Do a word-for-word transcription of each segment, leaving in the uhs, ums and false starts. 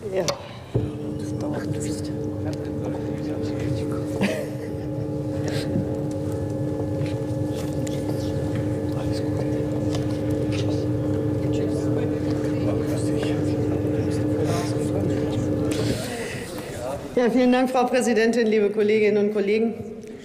Ja, das dauert nicht. Alles gut. Tschüss. Ja, vielen Dank, Frau Präsidentin, liebe Kolleginnen und Kollegen.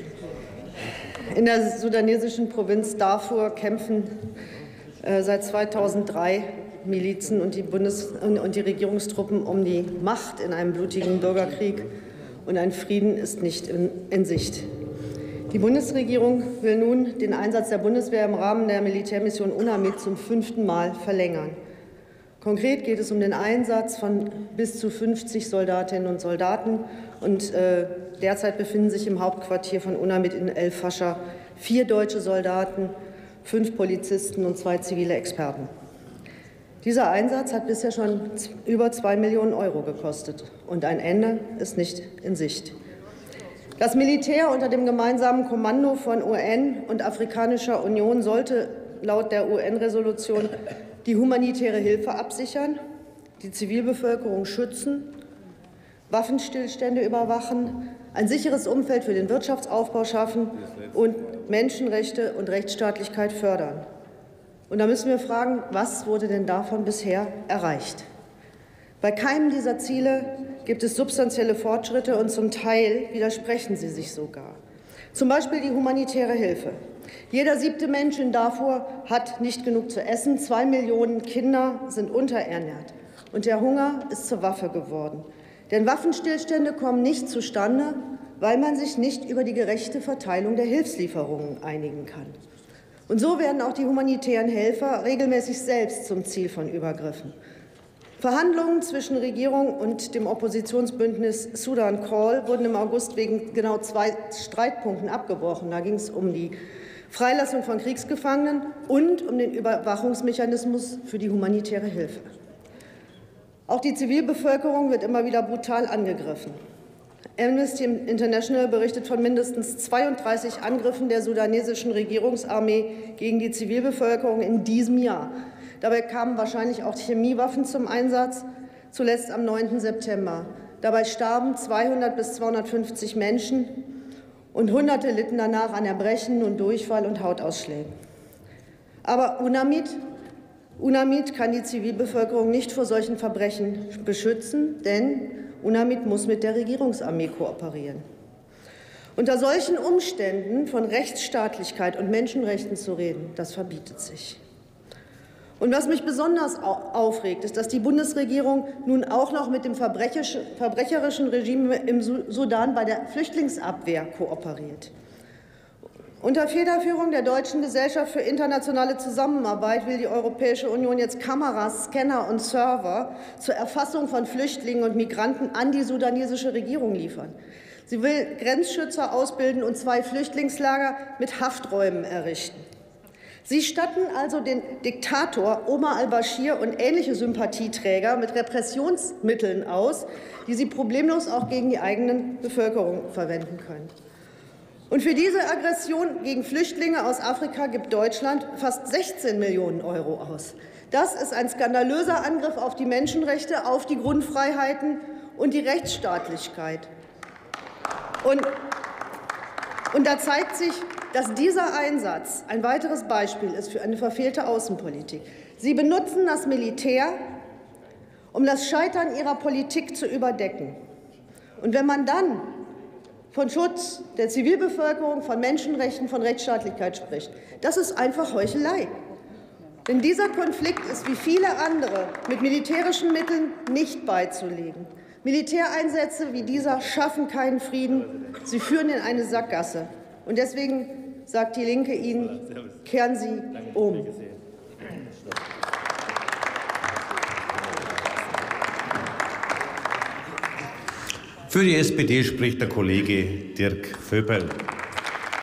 In der sudanesischen Provinz Darfur kämpfen äh, seit zweitausenddrei Milizen und die, Bundes- und die Regierungstruppen um die Macht in einem blutigen Bürgerkrieg, und ein Frieden ist nicht in, in Sicht. Die Bundesregierung will nun den Einsatz der Bundeswehr im Rahmen der Militärmission UNAMID zum fünften Mal verlängern. Konkret geht es um den Einsatz von bis zu fünfzig Soldatinnen und Soldaten. Und äh, derzeit befinden sich im Hauptquartier von UNAMID in El Fascher vier deutsche Soldaten, fünf Polizisten und zwei zivile Experten. Dieser Einsatz hat bisher schon über zwei Millionen Euro gekostet, und ein Ende ist nicht in Sicht. Das Militär unter dem gemeinsamen Kommando von U N und Afrikanischer Union sollte laut der U N-Resolution die humanitäre Hilfe absichern, die Zivilbevölkerung schützen, Waffenstillstände überwachen, ein sicheres Umfeld für den Wirtschaftsaufbau schaffen und Menschenrechte und Rechtsstaatlichkeit fördern. Und da müssen wir fragen, was wurde denn davon bisher erreicht? Bei keinem dieser Ziele gibt es substanzielle Fortschritte, und zum Teil widersprechen sie sich sogar. Zum Beispiel die humanitäre Hilfe. Jeder siebte Mensch in Darfur hat nicht genug zu essen, zwei Millionen Kinder sind unterernährt, und der Hunger ist zur Waffe geworden. Denn Waffenstillstände kommen nicht zustande, weil man sich nicht über die gerechte Verteilung der Hilfslieferungen einigen kann. Und so werden auch die humanitären Helfer regelmäßig selbst zum Ziel von Übergriffen. Verhandlungen zwischen Regierung und dem Oppositionsbündnis Sudan Call wurden im August wegen genau zwei Streitpunkten abgebrochen. Da ging es um die Freilassung von Kriegsgefangenen und um den Überwachungsmechanismus für die humanitäre Hilfe. Auch die Zivilbevölkerung wird immer wieder brutal angegriffen. Amnesty International berichtet von mindestens zweiunddreißig Angriffen der sudanesischen Regierungsarmee gegen die Zivilbevölkerung in diesem Jahr. Dabei kamen wahrscheinlich auch Chemiewaffen zum Einsatz, zuletzt am neunten September. Dabei starben zweihundert bis zweihundertfünfzig Menschen, und Hunderte litten danach an Erbrechen und Durchfall und Hautausschlägen. Aber UNAMID, UNAMID kann die Zivilbevölkerung nicht vor solchen Verbrechen beschützen, denn UNAMID muss mit der Regierungsarmee kooperieren. Unter solchen Umständen von Rechtsstaatlichkeit und Menschenrechten zu reden, das verbietet sich. Und was mich besonders aufregt, ist, dass die Bundesregierung nun auch noch mit dem verbrecherischen Regime im Sudan bei der Flüchtlingsabwehr kooperiert. Unter Federführung der Deutschen Gesellschaft für internationale Zusammenarbeit will die Europäische Union jetzt Kameras, Scanner und Server zur Erfassung von Flüchtlingen und Migranten an die sudanesische Regierung liefern. Sie will Grenzschützer ausbilden und zwei Flüchtlingslager mit Hafträumen errichten. Sie statten also den Diktator Omar al-Bashir und ähnliche Sympathieträger mit Repressionsmitteln aus, die sie problemlos auch gegen die eigene Bevölkerung verwenden können. Und für diese Aggression gegen Flüchtlinge aus Afrika gibt Deutschland fast sechzehn Millionen Euro aus. Das ist ein skandalöser Angriff auf die Menschenrechte, auf die Grundfreiheiten und die Rechtsstaatlichkeit. Und, und da zeigt sich, dass dieser Einsatz ein weiteres Beispiel ist für eine verfehlte Außenpolitik. Sie benutzen das Militär, um das Scheitern ihrer Politik zu überdecken. Und wenn man dann von Schutz der Zivilbevölkerung, von Menschenrechten, von Rechtsstaatlichkeit spricht, das ist einfach Heuchelei. Denn dieser Konflikt ist wie viele andere mit militärischen Mitteln nicht beizulegen. Militäreinsätze wie dieser schaffen keinen Frieden, sie führen in eine Sackgasse. Und deswegen sagt die Linke Ihnen, kehren Sie um. Für die S P D spricht der Kollege Dirk Vöberl.